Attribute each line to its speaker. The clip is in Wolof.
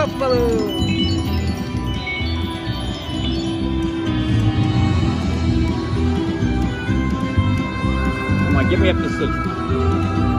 Speaker 1: Buffalo. Come on, get me up to 60.